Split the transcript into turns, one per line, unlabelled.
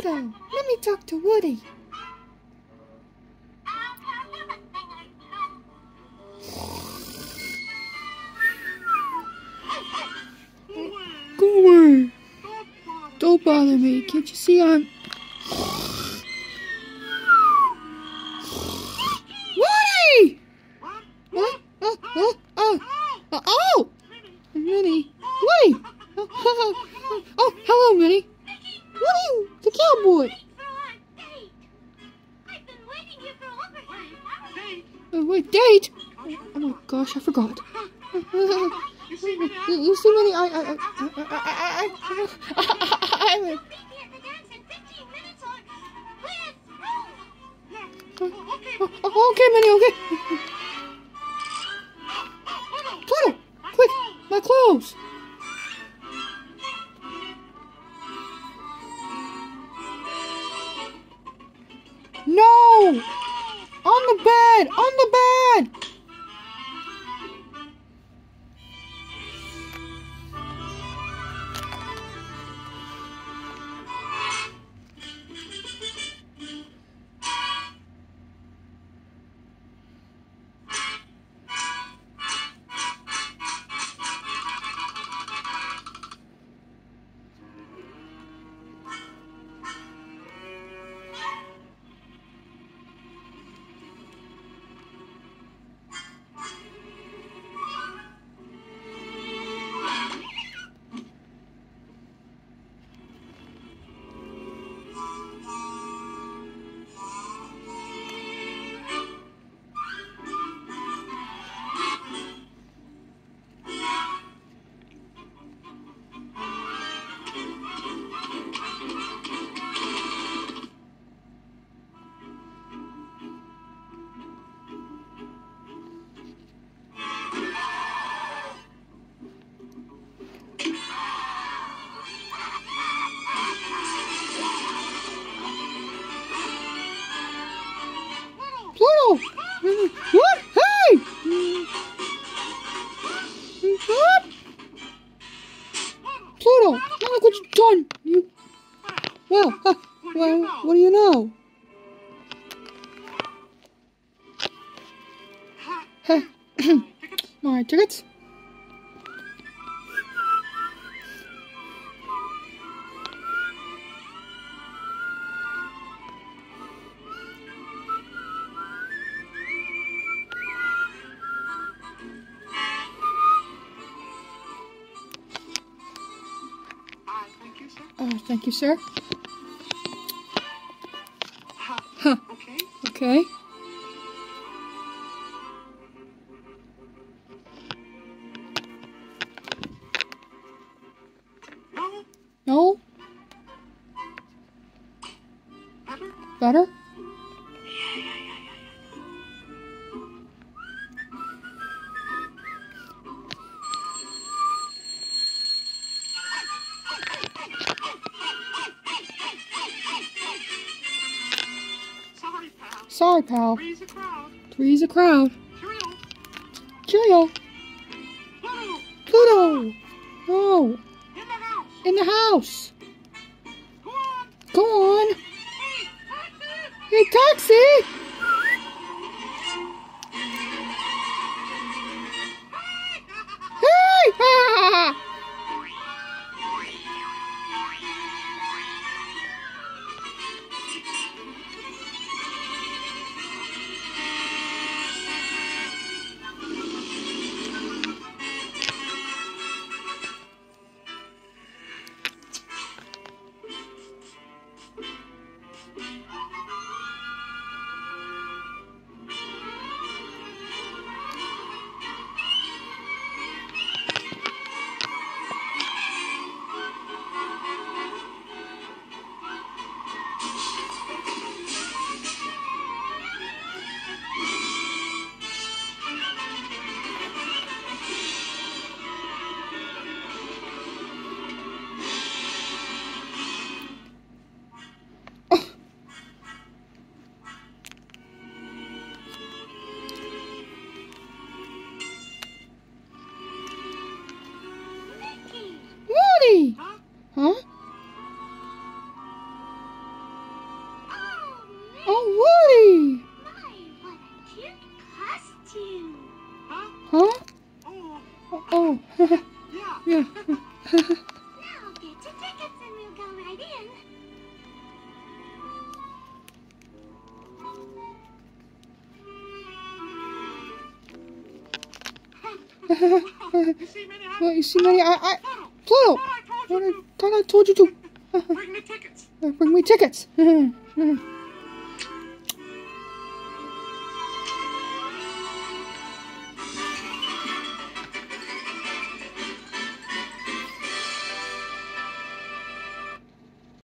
Pluto, let me talk to Woody. Go away. Don't bother me. Can't you see I'm... Woody! What? Oh! Minnie. Woody! Oh, hello, Minnie. Woody, the cowboy. Wait, date? Oh my gosh, I forgot. You see, Minnie, okay, Minnie, okay. Pluto, quick, my clothes. No! On the bed! On the bed! Pluto! What? Hey! What? Pluto, look what you've done! You... Well, what do you know? My tickets? Thank you, sir. Huh. Okay. No? Better? Sorry, pal. Three's a crowd. Cheerio. Pluto. No. In the house. Go on. Hey, taxi. Hey.
cute costume.
Huh? Oh.
Yeah.
Yeah.
Now get your tickets and we'll go right in.
Well, you see, Minnie, Pluto! I thought I told you to.
Bring the tickets.
Bring me tickets.